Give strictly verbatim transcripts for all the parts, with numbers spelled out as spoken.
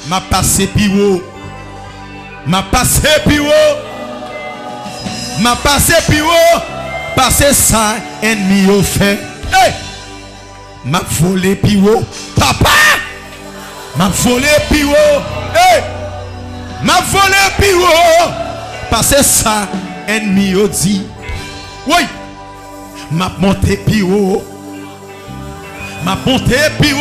m'a passé piro. M'a passé piro. M'a passé piro. Passé ça, ennemi au fait. Hey! M'a volé piro. Papa! M'a volé piro. Hey! M'a volé piro. Passé ça, ennemi au dit. Oui! M'a monté piro. M'a monté piro.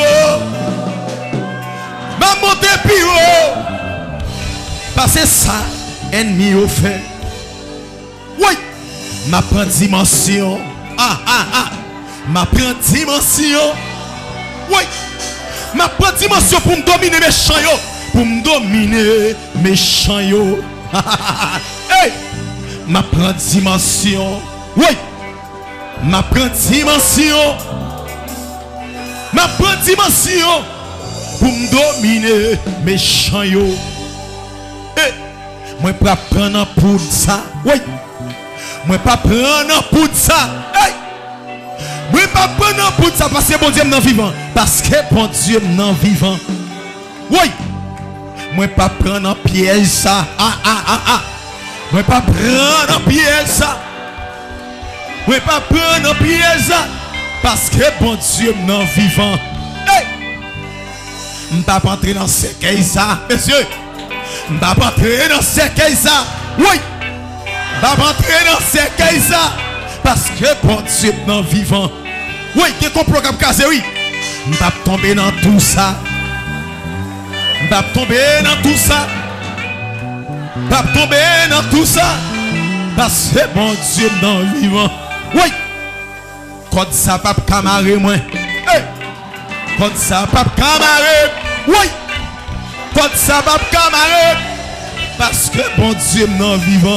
M'a monté piro. Passé ça, ennemi au fait. Oui! M'a prend dimension. Ah, ah, ah. M'a prend dimension. Oui! M'a prend dimension pour me dominer mes champs. Pour me dominer mes champs. Hey! M'a prend dimension. Oui! M'a prend dimension. M'a prend dimension. Pour me dominer mes champs. Hey! Moi, pas prendre pour ça. Oui! Moi pas prendre pour ça. Hey! Moi pas prendre pour ça parce que bon Dieu m'en vivant. Parce que bon Dieu m'en vivant. Oui. Moi pas prendre piège ça. Ah ah ah ah. Moi pas prendre piège ça. Moi pas prendre piège ça. Parce que bon Dieu m'en vivant. Hey! M'pas pas entrer dans ce cas ça, monsieur. M'pas pas entrer dans ce cas ça. Oui. Va rentrer dans ces cas parce que bon Dieu non vivant. Oui, qui complot comme casé, oui. Je vais tomber dans tout ça. Je vais tomber dans tout ça. Je vais tomber dans tout ça parce que bon Dieu non vivant. Oui. Quand ça pas camarade moi. Hey. Quand ça pas camarade. Oui. Quand ça pas camarade parce que bon Dieu non vivant.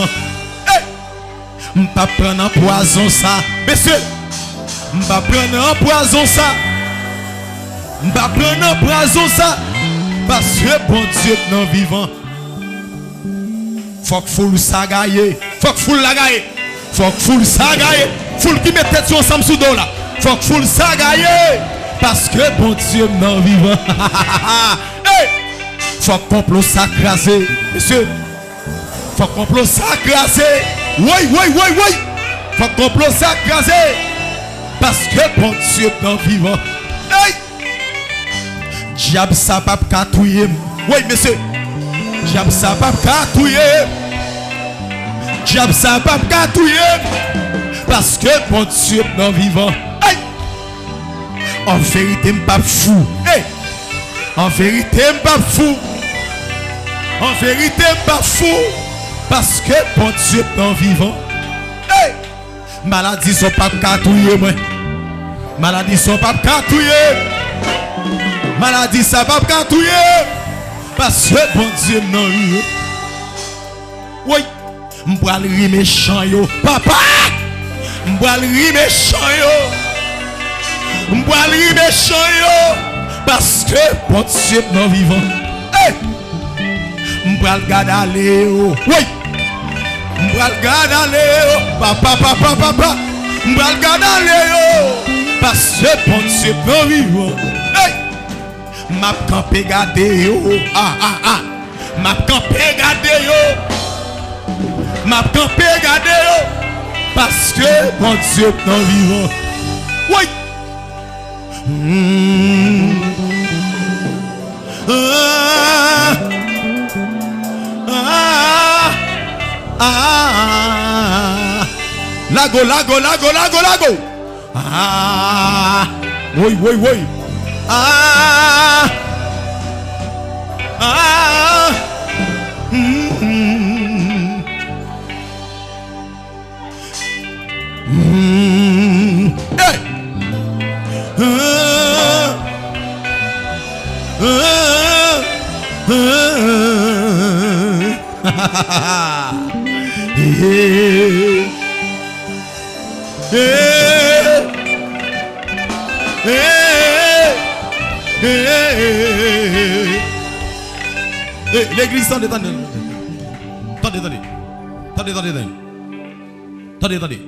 M'pas prendre un poison ça, monsieur. M'pas prendre un poison ça. M'pas prendre un poison ça. Parce que bon Dieu non vivant. Faut que foule ça gagne. Faut que foule la gagne. Faut que foule ça gagne. Foule qui met tête ensemble sous dos là. Faut que foule ça gagne. Parce que bon Dieu non vivant. Hey! Faut que complot ça crasé, monsieur. Faut que complot ça crasé. Oui, oui, oui, oui. Faut qu'on complot ça crasé. Parce que bon Dieu non vivant. Hey! Diable ça pas catouiller. Oui, monsieur. Diable ça pas catouiller. Diable ça pas catouiller. Parce que bon Dieu non vivant. Hey! En vérité, m'pas fou. Hey! En vérité, m'pas fou. En vérité, m'pas fou. Parce que bon Dieu non vivant. Hey! Maladie sont pas catouiller moi. Maladie sont pas catouiller. Maladie ça pas catouiller. Parce que bon Dieu non vivant. Oui. M'bral ri méchant yo. Papa! M'bral ri méchant yo. M'bral ri méchant yo. Parce que bon Dieu non vivant. Hey! M'bral garder aller. Oui. M'bral garder aller. Papa, papa, papa. M'bral garder aller. Parce que bon Dieu non vivant. Hey! M'a campé garder yo. Ah, ah, ah. M'a campé garder yo. M'a campé garder yo. Parce que bon Dieu non vivant. Oui. Mmh. Ah. Ah, ah, lago, lago, lago, lago, lago. Ah, oui, oui, oui. Ah, ah, mm, mm, mm. Hey. Ah, ah, ah. Hey, hey, hey, hey. Hey, l'église, attendez, attendez, attendez, attendez, attendez, attendez, attendez, attendez,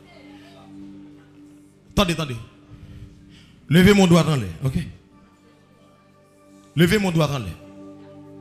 attendez, attendez, levez mon doigt en l'air, ok? Levez mon doigt en l'air.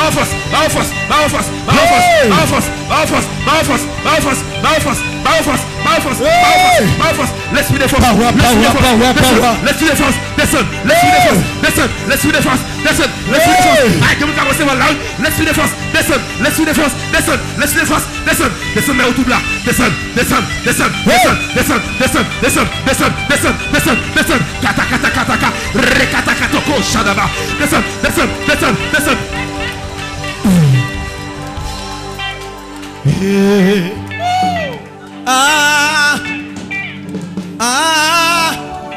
en force, en force, en force, en force, en force, en force, en force, en force, en force, en force, en force, l'esprit de force, l'esprit de force, descend, l'esprit de force, descend, l'esprit de force, descend, l'esprit de force, ah, que vous commencez par là, l'esprit de force, descend, l'esprit de force, descend, l'esprit de force, descend, descend, mais autour là, descend, descend, descend, descend, descend, descend, descend, descend, descend, descend, descend, kata kata kata kata, rekata kata ko shadaba, descend, descend, descend, descend. Ah, ah,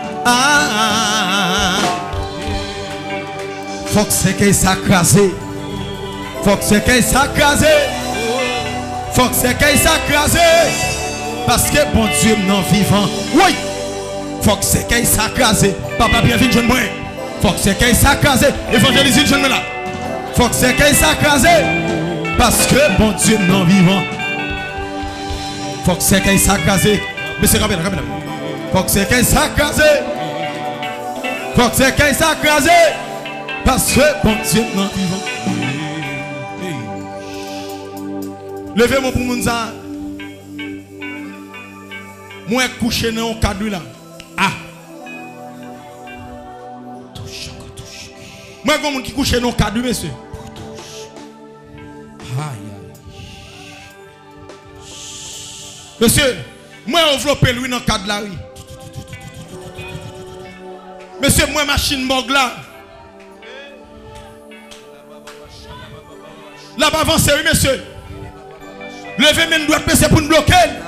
ah. Faut que c'est qu'il s'accrase. Faut que c'est qu'il s'accrase. Faut que c'est qu'il s'accrase. Parce que bon Dieu non vivant. Oui. Faut que c'est qu'il s'accrase. Papa bien vite jeune moi. Faut que c'est qu'il s'accrase. Évangéliser jeune là. Faut que c'est qu'il s'accrase. Parce que bon Dieu non vivant. Faut que c'est qu'il s'accrase. Mais c'est rapide, rapide. Faut que c'est qu'il s'accrase. Faut que c'est qu'il s'accrase. Parce que bon Dieu non vivant. Levez-moi pour mon ça. Moi couché dans un cadre là. Ah. Moi comme qui couché dans un cadre monsieur. Monsieur, moi enveloppé lui dans le cadre là, oui. Monsieur, moi machine morgue là. Là-bas avancez, oui, monsieur. Levez même droite, monsieur, pour nous bloquer.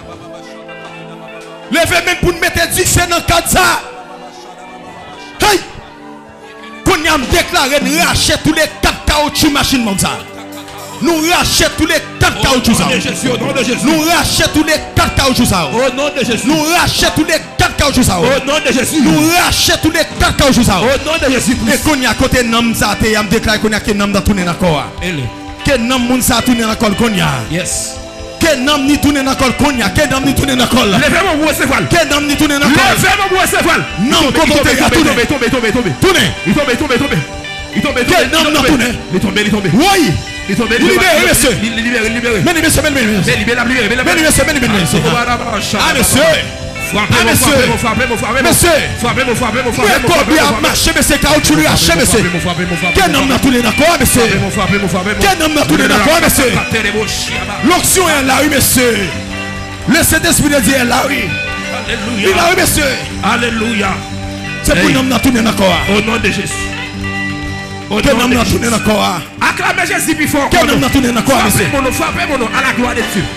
Levez même pour nous mettre du feu dans le cadre ça. Hey! Qu'on y a déclaré, nous rachetons tous les quatre caoutchoucs machine morgue ça. Nous rachetons tous les quatre caoutchoucs ça. Nous rachetons tous les quatre caoutchoucs ça. Au nom de Jésus. Nous rachetons tous les quatre caoutchoucs ça. Au nom de Jésus. Nous rachetons tous les quatre caoutchoucs ça. Au nom de Jésus. Et qu'on y a côté nam ça te y a déclaré qu'on y a que nam dans tourner d'accord. Que nam moun ça tourner d'accord qu'on y a. Yes. Que nam ni tourner d'accord qu'on y a. Que nam ni tourner d'accord. Levez-moi pour recevoir. Que nam ni tourner d'accord. Levez-moi pour recevoir. Non, quand on te y a tourné. Il tombe, il tombe, il tombe. Tourner. Il tombe, il tombe, il tombe. Il tombe, il tombe. Que nam n'a tourné. Il tombe, il tombe. Oui. Il tombe, il libéré, monsieur. Libéré, libéré. Mais monsieur, mais monsieur. Mais libéré, libéré, libéré. Mais monsieur, mais monsieur. Ah monsieur. Ah monsieur. Monsieur. Frappez-moi, frappez-moi, Mais combien marché, monsieur, caoutchouc lui haché, monsieur. Quel homme n'a tourné d'accord, monsieur. Quel homme n'a tourné d'accord, monsieur. L'onction est là, oui, monsieur. Le Saint-Esprit de Dieu est là, oui. Il est là, oui, monsieur. Alléluia. C'est pour l'homme n'a tourné d'accord. Au nom de Jésus. Quel homme n'a tourné d'accord. Acclamez Jésus plus fort. Quel homme n'a tourné d'accord, monsieur. Frappez mon nom, frappez mon nom à la gloire de Dieu.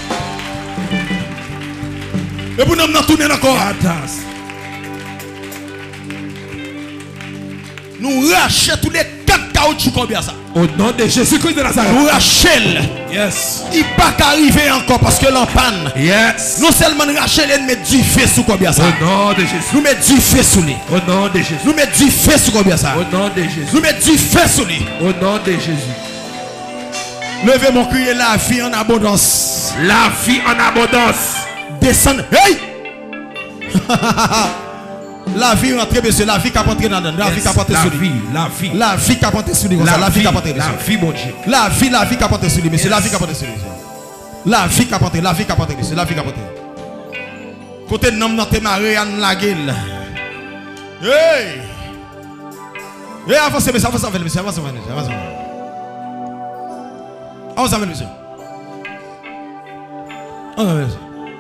Et pour l'homme n'a tourné d'accord. Nous rachetons tous les quatre caoutchoucs combien ça. Au nom de Jésus-Christ de Nazareth. Nous rachetons. Yes. Il n'est pas arrivé encore parce que l'en panne. Yes. Non seulement nous rachetons, nous mettons du feu sur combien ça. Au nom de Jésus. Nous mettons du feu sur lui. Au nom de Jésus. Nous mettons du feu sur combien ça. Au nom de Jésus. Nous mettons du feu sur lui. Au nom de Jésus. Levez mon crier la vie en abondance. La vie en abondance. Descendre. Hey! La vie rentre, monsieur. La vie qui a rentré dans la vie qui a rentré sur lui. La vie. La vie qui a rentré sur lui. La vie qui a rentré. La vie, mon Dieu. La vie, la vie qui a rentré sur lui, monsieur. La vie qui a rentré sur lui. La vie qui a rentré. La vie qui a rentré, monsieur. La vie qui a rentré. Côté de l'homme dans tes marées, en la gueule. Hey! Hey, avancez, monsieur. Avancez, monsieur. Avancez, monsieur. Avancez. Avancez, monsieur. Avancez, monsieur.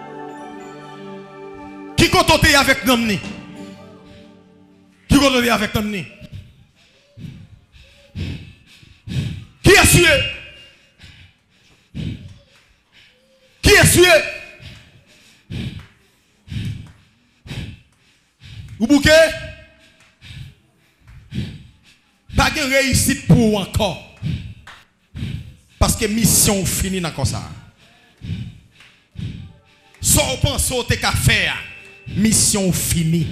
Qui compte avec l'homme? Qui compte avec l'homme? Qui est sué? Qui est sué? Vous bouquez? Pas de réussite pour vous encore. Parce que mission finie dans comme ça. Sans penser au qu'à faire. Mission finie.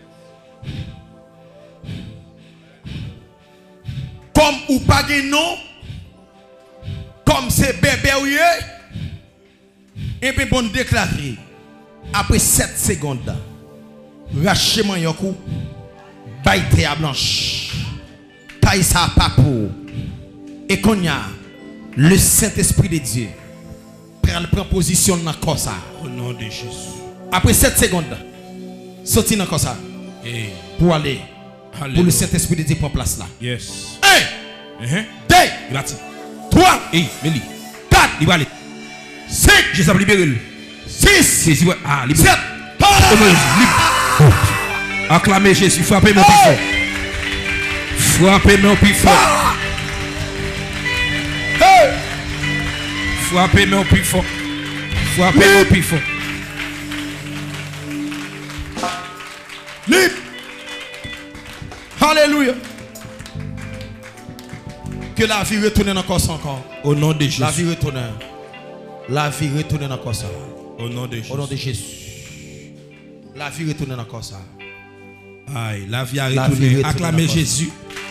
Comme ou pas de nom, comme c'est bébé ou yé, et puis bon déclarer, après sept secondes, rachez-moi un coup, baille à blanche, taille ça pas pour, Et qu'on y a le Saint-Esprit de Dieu prend position dans le corps ça. Au nom de Jésus. Après sept secondes, sorti dans le corps ça. Hey. Pour aller. Alléluia. Pour le Saint-Esprit de Dieu prendre place là. Yes. un, Uh-huh. deux, Gratis. trois, Hey, Meli. quatre, Il va aller. cinq, Jésus a libéré. six, Jésus va. Ah, libéré. sept. Oh, mon Jésus, libre. Acclamez Jésus. Frappez mon plus fort. Frappez mon plus fort. Hey. Frappez mon plus fort. Frappez mon plus fort. Libre. Alléluia. Que la vie retourne dans le corps encore. Au nom de Jésus. La vie retourne. La vie retourne dans le corps ça. Au nom de Jésus. Au nom de Jésus. La vie retourne dans le corps ça. Aïe, la vie a La retourné. vie retourne Acclamez dans la Jésus.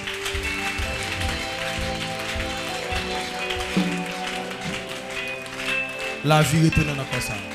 La vie retourne dans le corps ça.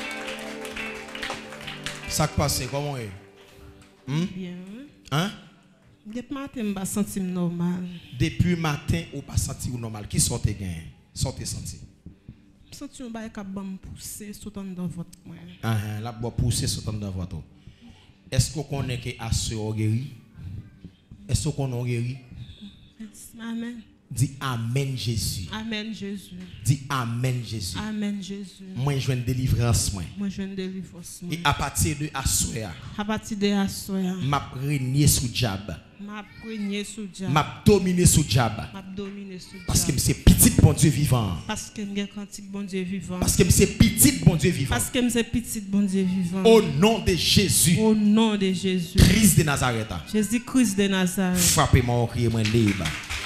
Ça qui passe, comment est? Hmm? Bien. Hein? Depuis matin, je me sens normal. Depuis matin, ou pas senti ou normal. Qui sortait gain? Sortez senti. Je sens que je vais pousser tout dans votre main. Ah, ah, la bois pousser sur ton dans votre. Est-ce qu'on connaît que à ce guéri? Est-ce qu'on a guéri? Amen. Dis Amen Jésus. Amen Jésus. Dis Amen Jésus. Amen Jésus. Moi je viens de délivrance moi. Moi je viens de délivrance. Et à partir de Assoya, À partir de Assoya, m'a régné sous diable. m'a régné sous diable. M'a dominé sous diable. M'a dominé sous diable. Parce que c'est petit bon Dieu vivant. Parce que je cantique bon Dieu vivant. Parce que c'est petit bon Dieu vivant. Parce que c'est petit bon Dieu vivant. Au nom de Jésus, Au nom de Jésus. Christ de Nazareth, Jésus-Christ de Nazareth. frappez-moi au crier moi libre.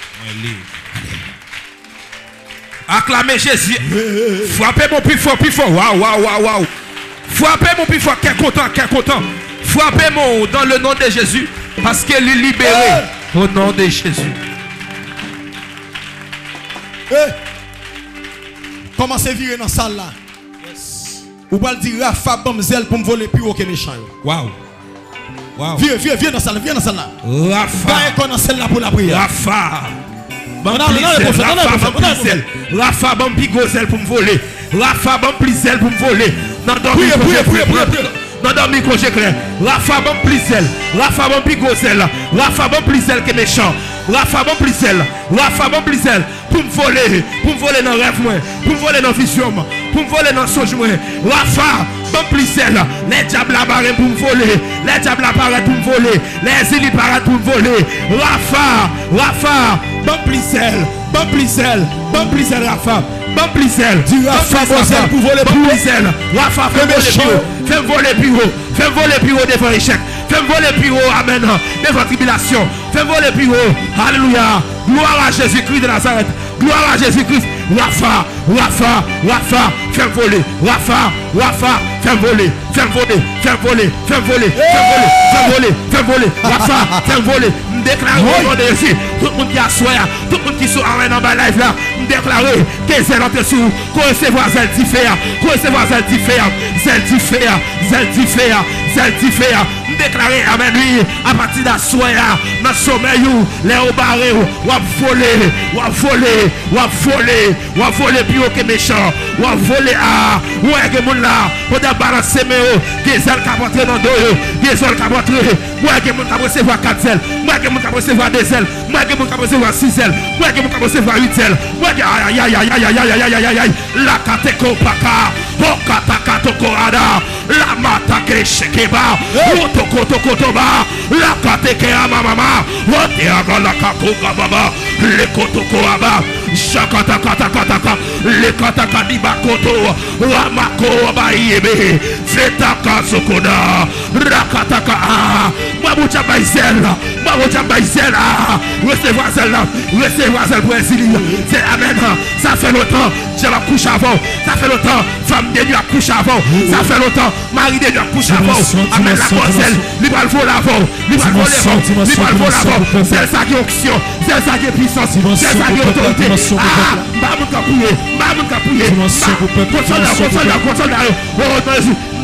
Acclamez Jésus. Frappez mon plus fort, plus fort. Waouh, waouh, waouh, waouh. Frappez mon plus fort. Quel content, quel content. Frappez mon dans le nom de Jésus. Parce qu'il est libéré. Au nom de Jésus. Hey. Commencez à virer dans la salle là. Ou pas le dire Rafa Bamzel pour me voler plus aucun méchant. Waouh. Waouh. Viens, viens, viens dans la salle, viens dans la salle là. Rafa. Gagne qu'on a celle là pour la prière. Rafa. Bon Non, non, non, plus non, zèle. non, non, Rafa, non, bon non, plus zèle. Rafa, bon plus gros zèle pour me voler. Rafa, bon plus zèle pour me voler. Non, non, Priez, priez, priez, priez, priez. non, non, micro, j'ai clair. Rafa, bon plus zèle. Rafa, bon plus gros zèle. Rafa, bon plus zèle que méchant. Rafa, bon plus zèle. Rafa, bon plus zèle. Pour me voler. Pour me voler dans le rêve, moi. Pour me voler dans la vision, moi. Pour me voler dans le songe, moi. Rafa, bon plus zèle. Les diables apparaissent pour me voler. Les diables apparaissent pour me voler. Les élites apparaissent pour me voler. Rafa, Rafa, bon plus zèle. Bon plus zèle. Bon plus zèle, Rafa. Bon plus zèle. Dis Rafa, bon zèle pour voler Bon plus plus zèle. Rafa, fais voler plus haut. Fais voler plus haut. Fais voler plus haut devant l'échec. Fais voler plus haut, amen, devant tribulation. Fais voler plus haut. Alléluia. Gloire à Jésus-Christ de Nazareth. Gloire à Jésus-Christ. Rafa, Rafa, Rafa, fais voler. Rafa, Rafa, fais voler. Fais voler, fais voler, fais voler, fais voler, fais voler, fais voler. Rafa, fais voler. Me déclare au nom de Jésus. Tout le monde qui a soya, tout le monde qui soit en bas live là, me déclare que zèle entre sous, qu'on recevra zèle différent, qu'on recevra zèle différent, zèle différent, zèle différent, zèle différent. Me déclarer, amen, lui, à partir de soya, dans le sommeil, les hauts barrés, ou à voler, ou à voler, ou à voler, ou à voler plus haut que méchant, ou à voler à, ou à que mon là, pour débarrasser mes hauts, des ailes qui vont entrer dans le dos, des ailes qui vont entrer, moi que mon qui recevoir quatre ailes, moi que mon qui recevoir deux ailes, moi que mon qui recevoir six ailes, moi que mon qui recevoir huit ailes, moi que aïe aïe aïe aïe aïe aïe aïe aïe aïe aïe, la kateko paka, okataka tokorada, la matake shekeba, otoko toko toba, la kateke amamama, oteaga la kakoga baba, le kotoko aba, shakata kata kata kata, le kataka di bakoto, ramako abayebe, fetaka sokoda, rakataka ah, mabucha baizela, mabucha baizela, recevoir celle-là, recevoir celle pour exilier, c'est amen, ça fait longtemps, j'ai la couche avant, ça fait longtemps, femme de Dieu a couché avant, ça fait longtemps, mari de Dieu a couché avant, amen la grosselle, libre le vol avant, libre le vol avant, libre le vol avant, c'est ça qui est onction, c'est ça qui est puissance, c'est ça qui est autorité, ah, maman qui a prié, maman qui a prié, consolidar, consolidar, consolidar, oh,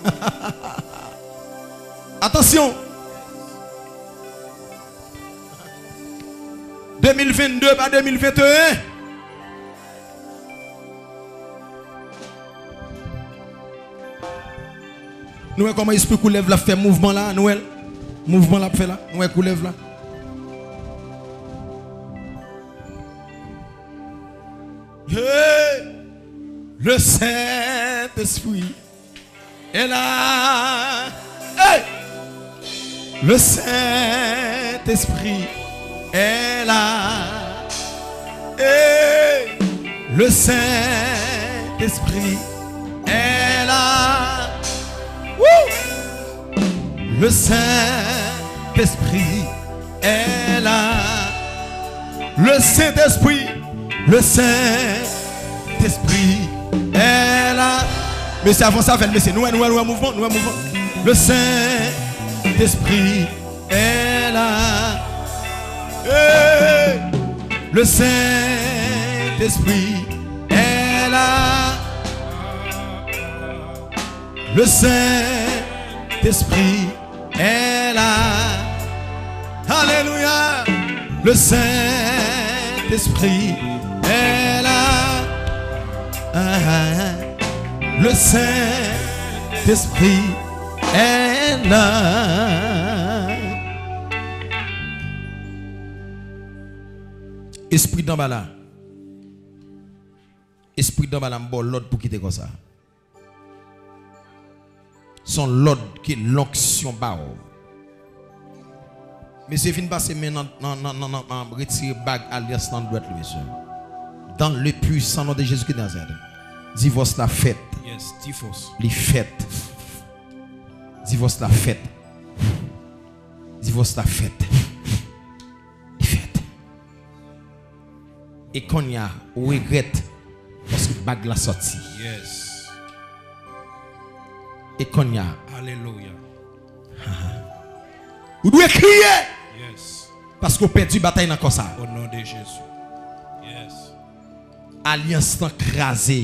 Attention. deux mille vingt-deux par deux mille vingt et un. Nous voyons comment l'esprit coulève là, fait mouvement là, Noël. Mouvement là, fait là. Nous voyons coulève là. Hey, le Saint-Esprit est là. Hey, le Saint-Esprit est là. Hey, le Saint-Esprit est là. Woo! Le Saint-Esprit est là. Le Saint-Esprit, le Saint-Esprit est là. Mais c'est avant ça, mais c'est nous, nous, nous, nous, mouvement, nous, mouvement. Le Saint-Esprit est là. Hey! Le Saint-Esprit est là. Le Saint-Esprit est là. Alléluia. Le Saint-Esprit est là. Ah, le Saint-Esprit est là. Esprit d'en bas là. Esprit d'en bas là, bon l'autre pour quitter comme ça. Son l'autre qui est l'onction bas. Mais c'est fini passer maintenant dans retirer bague alliance dans droite monsieur. Dans le puissant nom de Jésus qui est Nazareth. Divorce la fête. Yes, divorce. Les fêtes. Divorce la fête. Divorce la fête. Les fêtes. Et qu'on y a, on regrette parce que bague la sortie. Yes. Et qu'on y a. Alléluia. Vous devez crier. Yes. Parce qu'on perd du bataille dans ça. Au nom de Jésus. Yes. Alliance crasée.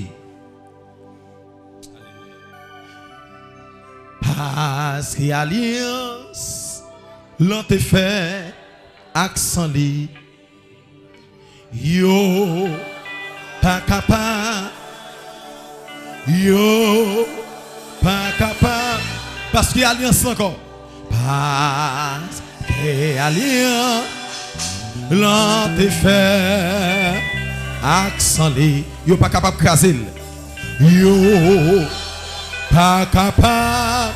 Parce que alliance l'on te fait accent li. Yo pas capable. Yo pas capable. Parce que alliance encore. Parce que alliance l'on te fait accent li. Yo pas capable de craser. Yo pas capable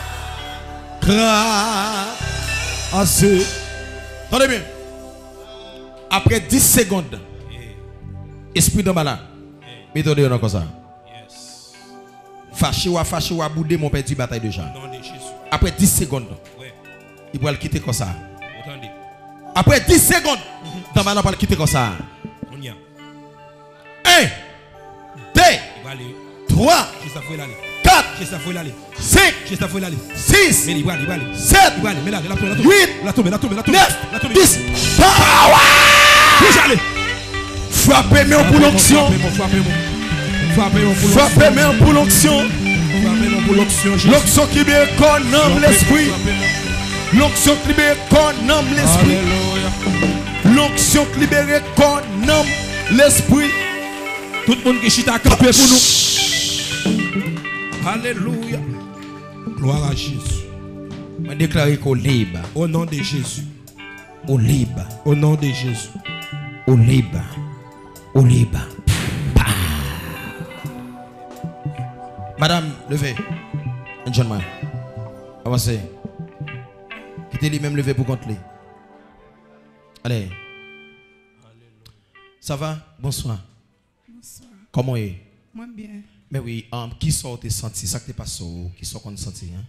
craser. Attendez bien. Après dix secondes, esprit de malade, mettez-le dans comme ça. Yes. Fâché ou fâché ou boudé mon père du bataille déjà. Au nom de Jésus. Après dix secondes, Ouais. il va le quitter comme ça. Attendez. Après dix secondes, dans malade va le quitter comme ça. On y a. un, deux, Il va aller. trois, Qu'est-ce que ça faut aller? quatre, Qu'est-ce que ça faut aller? cinq, Qu'est-ce que ça faut aller? six, Mais il va aller, il va aller. sept, Il va aller, mais là, la tombe, la tombe. huit, La tombe, la tombe, la tombe. neuf, La tombe. dix. Power! Allez. Frappez-moi pour l'onction. Frappez-moi. Frappez-moi pour l'onction. Frappez-moi pour l'onction. Frappez-moi pour l'onction. L'onction qui libère qu'on l'esprit. L'onction qui libère qu'on l'esprit. Alléluia. L'onction qui libère qu'on l'esprit. Tout le monde qui chita campé pour nous. Alléluia. Gloire à Jésus. Je déclare qu'on libre. Au nom de Jésus. Au libre. Au nom de Jésus. Au libre. Au libre. Madame, levez. Un gentleman. Avancez. Quittez lui-même levé pour compter. Allez. Ça va? Bonsoir. Bonsoir. Comment est? Moi bien. Mais oui, um, qui sort tes senti? Ça que t'es pas sort, qui sort qu'on senti, hein?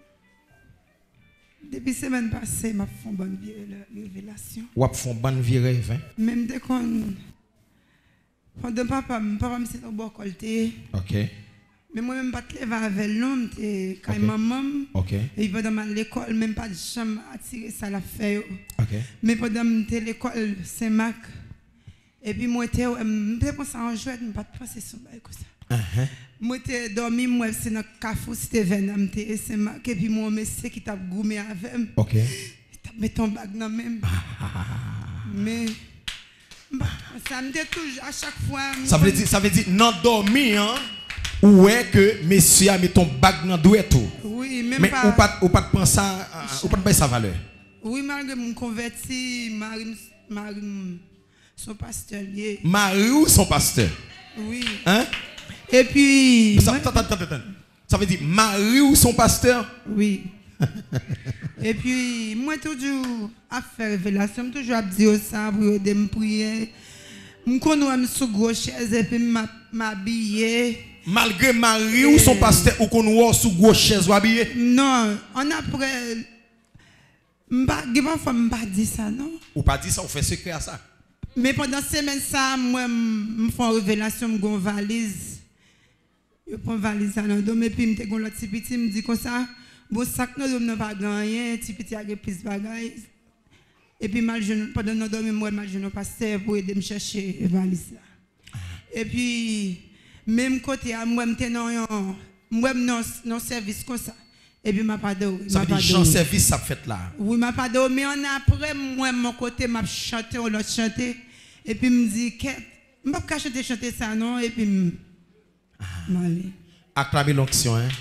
Depuis semaine passée, m'a fait une bonne révélation. Ou ap font bonne vie rêve, hein? Même dès qu'on pendant papa, papa me c'est au bon colté. OK. Mais moi même pas te lever avec l'homme, t'es quand Ok. maman. OK. Et pendant l'école, même pas de chambre attirer ça la fait. OK. Mais pendant l'école Saint-Marc, et puis moi j'étais j'étais pensé en jouet, mais pas de penser sur ça comme ça. Uh-huh. Moi t'ai dormi moi c'est dans Carrefour c'était Venam et c'est marqué puis mon monsieur qui t'a goumé avec. OK. T'a mis ton bag dans même. Mais bah, ça me dit toujours à chaque fois. Ça veut dire ça veut dire non dormi hein. Ou est que monsieur a mis ton bag dans doué tout. Oui, même mais pas. ou pas ou pas de penser ou pas de baisser sa valeur. Oui, malgré mon converti, Marie Marie son pasteur lié. Marie ou son pasteur. Oui. Hein? Et puis ça, attends, attends, attends. Ça veut dire Marie ou son pasteur? Oui. Et puis moi toujours à faire révélation, toujours à dire ça pour aider me prier. Je connais sur gros chaise et puis m'habiller. Malgré Marie ou son pasteur ou qu'on voit sous gros chaise ou habillé? Non, on après m'pa pas m'pa dit ça non. Ou pas dit ça, on fait secret à ça. Mais pendant semaine ça moi me font révélation me gon valise. Je prends valise dans dos et puis me te gon l'autre petit petit me dit comme ça, bon sac non n'a pas rien, petit petit a plus bagaille. Et puis mal je pendant nous dormir moi mal je non pasteur pour aider me chercher valise là. Et puis même côté à moi m'te non moi non non service comme ça. Et puis m'a pas dormi. Ça veut dire Jean service ça fait là. Oui, m'a pas dormi mais on après moi mon côté m'a chanté ou l'autre chanter et puis me dit que m'a pas chanter chanter ça non et puis m'aller. Acclamer l'onction hein.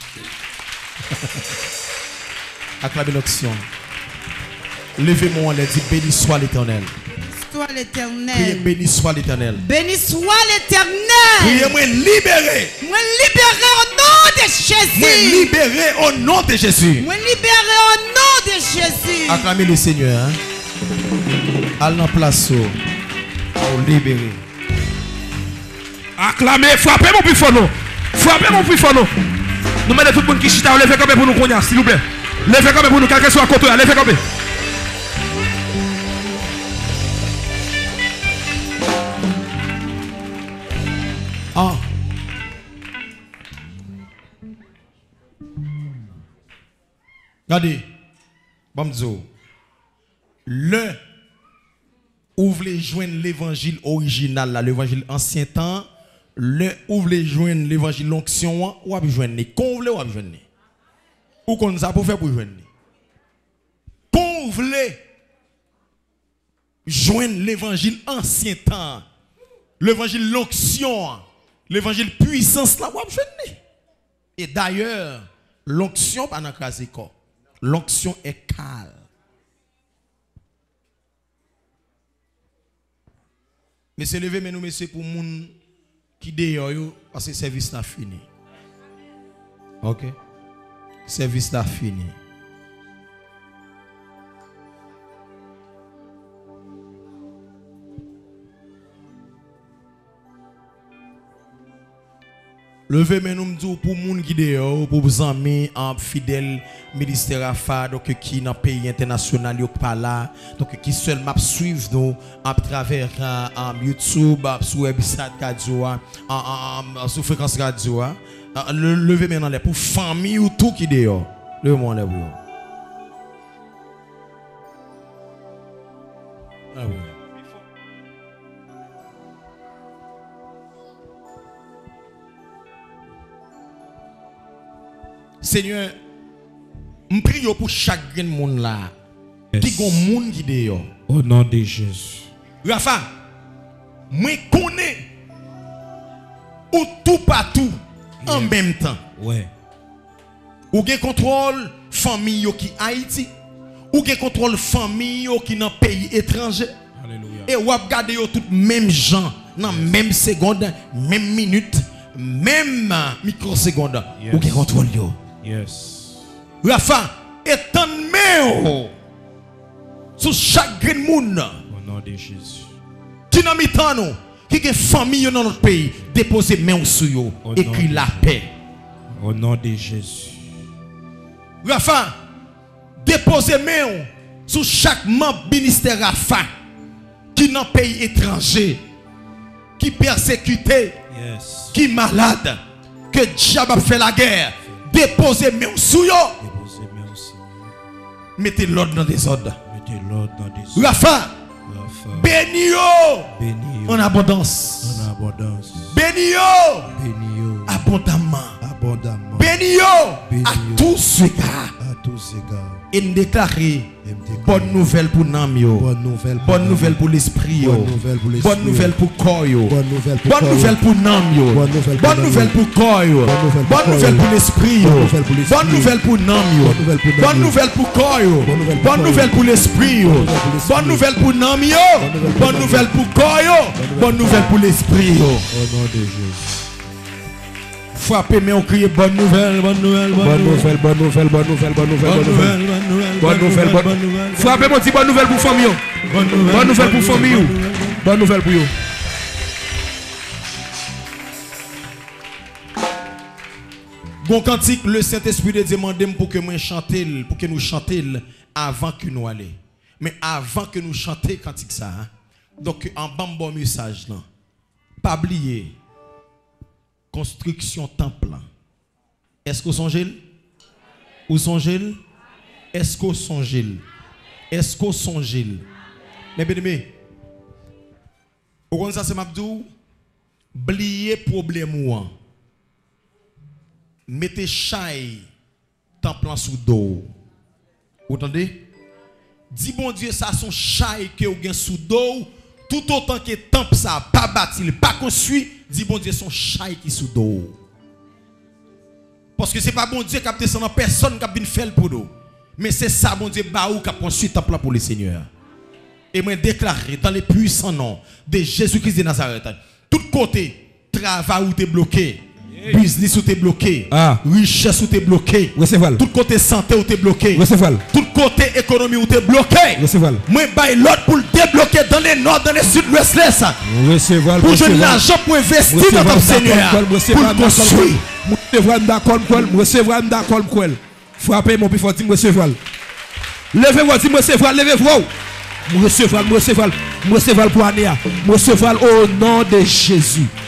Acclamer l'onction. Levez-moi les dit béni soit l'Éternel. Soit l'Éternel. Priez béni soit l'Éternel. Béni soit l'Éternel. Priez-moi libérer. Moi libérer au nom de Jésus. Moi libérer au nom de Jésus. Moi libérer au nom de Jésus. Acclamez le Seigneur. Hein? Allez en place pour libérer. Acclamez, frappez mon plus fort. Frappez mon plus fort. Nous mettons tout le monde qui chita, levez comme pour nous connaître, s'il vous plaît. Levez comme pour nous, quel que soit côté, levez comme. Ah. Regardez, Bamzo. Le ouvre les joindre l'évangile original, l'évangile ancien temps. Le ouvre les joindre l'évangile l'onction, ou à joindre. Qu'on veut ou à joindre. Ou qu'on ça pour faire pour joindre. Qu'on veut joindre l'évangile ancien temps. L'évangile l'onction. L'évangile puissance là, ou joindre. Et d'ailleurs, l'onction pas dans crasé corps. L'onction est calme. Mais c'est levé mais nous c'est pour moun qui dehors parce que le service n'a fini. OK. Service n'a fini. Levez mais nous dit pour moun qui dehors pour vous amis en fidèle ministère Afa donc qui dans pays international yo pas là donc qui seul m'a suivre nous à travers en YouTube sur website radio en sur fréquence radio levez maintenant les pour famille ou tout qui dehors levez moi les pour ah oui. Seigneur, je prie pour chaque monde là. Qui est un monde qui est dehors. Au nom de Jésus. Rafa, moi connais ou tout partout en Yes. même temps. Ouais. Ou gen contrôle famille qui Haïti. Ou gen contrôle famille qui dans pays étranger. Alléluia. Et ou regarder yo tout même gens dans même seconde, même minute, même microseconde. Yes. Ou gen contrôle yo. Yes. Rafa, étendez sur chaque grand monde Au nom de Jésus. qui n'a mis tant nous, qui a famille dans notre pays, déposez main sur eux, Au écrit nom la de- paix. Au nom de Jésus. Rafa, déposez main sur chaque membre ministère Rafa qui dans pays étranger, qui persécuté, Yes. qui malade, que diable a fait la guerre. Déposez main sur eux, Déposez merci. mettez l'ordre dans des ordres. Mettez l'ordre dans des Rafa, Rafa. bénis eux Bénis en abondance. en abondance. Bénis eux Bénis abondamment. Abondamment. Béni yo Béni à yo. tous égards. À tous égards. Et nous déclarer Et me déclarer bonne nouvelle pour nam yo. bonne nouvelle pour Bonne nous. nouvelle pour l'esprit yo. Bonne nouvelle pour l'esprit. Bonne nouvelle pour corps yo. Bonne nouvelle pour Bonne corps. nouvelle pour nam yo. Bonne nouvelle pour Bonne nam nouvelle yo. pour corps yo. Bonne nouvelle pour Bonne corps nouvelle yo. pour l'esprit yo. Bonne nouvelle pour l'esprit. Bonne nouvelle pour nam yo. Bonne nouvelle pour nam Bonne yo. nouvelle pour corps yo. Bonne nouvelle pour Bonne corps nouvelle yo. pour l'esprit yo. Bonne nouvelle pour Bonne nouvelle pour nam yo. nouvelle pour Bonne nam yo. nouvelle pour corps yo. Bonne nouvelle pour l'esprit yo. Au nom de Jésus. Frappez mais on crie bonne nouvelle, bonne nouvelle, Bonne nouvelle, bonne nouvelle, bonne nouvelle, bonne nouvelle, bonne nouvelle. bonne nouvelle, Bonne nouvelle, bonne nouvelle. Frappez-moi, dis bonne nouvelle pour famille. bonne nouvelle, Bonne nouvelle pour famille. Bonne nouvelle pour vous. Bon cantique, le Saint-Esprit de demandé pour que moi chante, pour que nous chantions avant que nous allions. Mais avant que nous chantions cantique ça. Hein? Donc en bas bon message là. Pas oublier construction temple. Est-ce que vous songez? Vous songez? Est-ce que vous songez? Est-ce que vous songez? Mais bien aimé, au contraire ça c'est m'abdou, oublier problème ou an. Mettez chai temple en sous dos. Vous entendez? Dis bon Dieu ça son chai que vous gain sous dos tout autant que temple ça pas bâti, pas construit, dis bon Dieu son chai qui sous dos. Parce que c'est pas bon Dieu qui a descendu personne qui a bien fait pour nous. Mais c'est ça bon Dieu baou qui a construit temple pour le Seigneur. Et moi déclarer dans les puissants noms de Jésus-Christ de Nazareth, tout côté travail ou t'es bloqué. Business ou t'es bloqué, Ah. richesse ou t'es bloqué, Recevez-le. tout côté santé ou t'es bloqué, Recevez-le. tout côté économie ou t'es bloqué. Recevez-le. Moi bail l'autre pour le débloquer dans les nord, dans les sud, l'ouest, l'est. Recevez-le. Pour jouer de l'argent pour investir dans ton Seigneur. Pour construire. Recevez-le d'accord, recevez-le d'accord, frappez mon plus fort, dis recevez-le. Levez-vous, dis recevez-le, levez-vous. Recevez-le, recevez-le, recevez-le pour Anéa. Recevez-le au nom de Jésus.